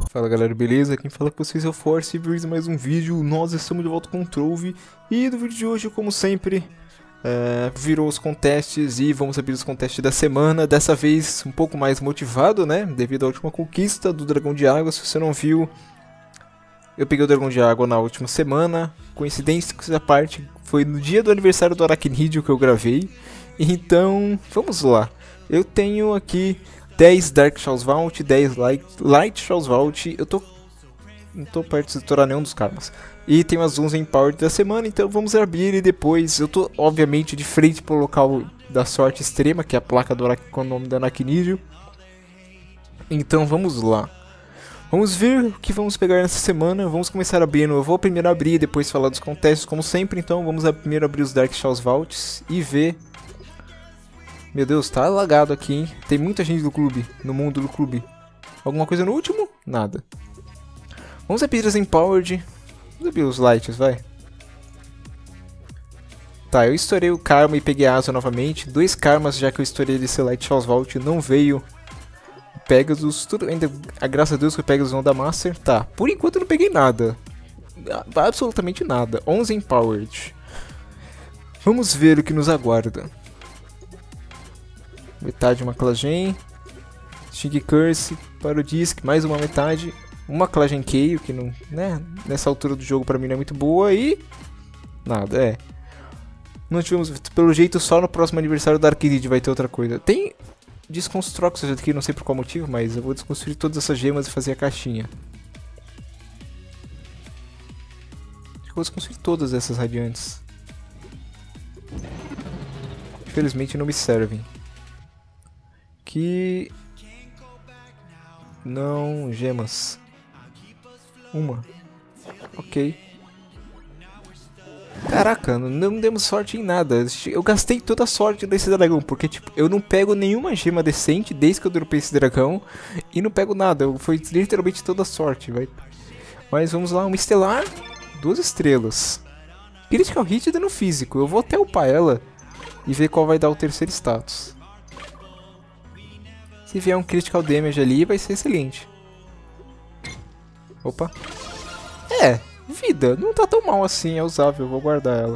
Fala galera, beleza? Quem fala com vocês é o Force e veio mais um vídeo. Nós estamos de volta com o Trove. E no vídeo de hoje, como sempre, virou os contests e vamos abrir os contests da semana. Dessa vez um pouco mais motivado, né? Devido à última conquista do Dragão de Água. Se você não viu, eu peguei o Dragão de Água na última semana. Coincidência que essa parte foi no dia do aniversário do Aracnídeo que eu gravei. Então, vamos lá. Eu tenho aqui 10 Dark Shadows Vault, 10 Light Shadows Vault. Não tô perto de estourar nenhum dos karmas. E tem umas 11 Empowered da semana, então vamos abrir e depois. Eu tô, obviamente, de frente pro local da sorte extrema, que é a placa do com o nome do Aracnídeo. Então vamos lá. Vamos ver o que vamos pegar nessa semana. Vamos começar abrindo. Eu vou primeiro abrir e depois falar dos contestes, como sempre. Então vamos primeiro abrir os Dark Shadows Vaults e ver. Meu Deus, tá lagado aqui, hein? Tem muita gente do clube, no mundo do clube. Alguma coisa no último? Nada. Vamos abrir as Empowered. Vamos abrir os Lights, vai. Tá, eu estourei o Karma e peguei a Asa novamente. 2 Karmas, já que eu estourei desse Light Shadows Vault, não veio Pegasus. Tudo ainda, graças a Deus que o Pegasus não dá Master. Tá, por enquanto eu não peguei nada. Absolutamente nada. 11 Empowered. Vamos ver o que nos aguarda. Metade uma Klagen, Sting Curse, Parodisk, mais uma metade, uma Klagen Keio, que não, né, nessa altura do jogo pra mim não é muito boa, e nada, não tivemos, pelo jeito só no próximo aniversário da Aracnídeo vai ter outra coisa. Tem Desconstructions aqui, não sei por qual motivo, mas eu vou desconstruir todas essas gemas e fazer a caixinha. Acho que eu vou desconstruir todas essas radiantes. Infelizmente não me servem. Aqui não, gemas. Uma. Ok. Caraca, não demos sorte em nada. Eu gastei toda a sorte desse dragão, porque tipo, eu não pego nenhuma gema decente desde que eu dropei esse dragão e não pego nada. Foi literalmente toda a sorte, vai. Mas vamos lá, uma estelar, 2 estrelas. Critical hit dano físico. Eu vou até upar ela e ver qual vai dar o terceiro status. Se vier um critical damage ali, vai ser excelente. Opa. Vida. Não tá tão mal assim, é usável. Vou guardar ela.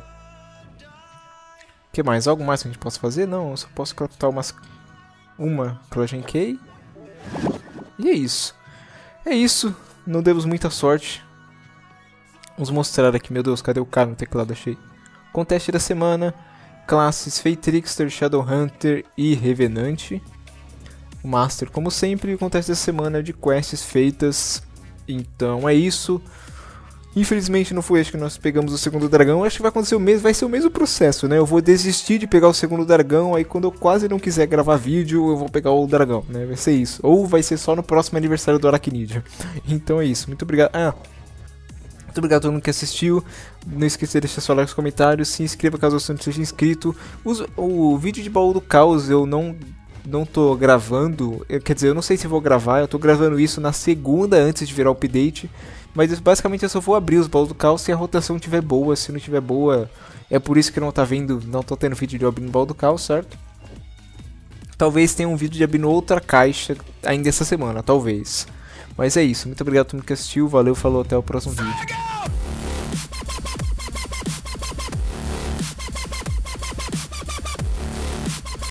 O que mais? Algo mais que a gente possa fazer? Não, eu só posso craftar uma Klagen Keio. E é isso. É isso. Não demos muita sorte. Vamos mostrar aqui. Meu Deus, cadê o cara no teclado? Achei. Conteste da semana. Classes Fey Trickster, Shadowhunter e Revenante. O Master, como sempre, acontece essa semana de quests feitas. Então é isso. Infelizmente não foi este que nós pegamos o segundo dragão. Acho que vai acontecer o mesmo, vai ser o mesmo processo, né? Eu vou desistir de pegar o segundo dragão, aí quando eu quase não quiser gravar vídeo, eu vou pegar o dragão, né? Vai ser isso. Ou vai ser só no próximo aniversário do Aracnídeo. Então é isso. Muito obrigado. Muito obrigado a todo mundo que assistiu. Não esqueça de deixar seu like nos comentários. Se inscreva caso você não seja inscrito. O vídeo de baú do caos eu não tô gravando, quer dizer, eu não sei se vou gravar, eu tô gravando isso na segunda antes de virar o update, mas basicamente eu só vou abrir os baús do caos se a rotação estiver boa. Se não estiver boa, é por isso que não tô tendo vídeo de abrindo o baú do caos, certo? Talvez tenha um vídeo de abrindo outra caixa ainda essa semana, talvez. Mas é isso, muito obrigado a todo mundo que assistiu, valeu, falou, até o próximo vídeo.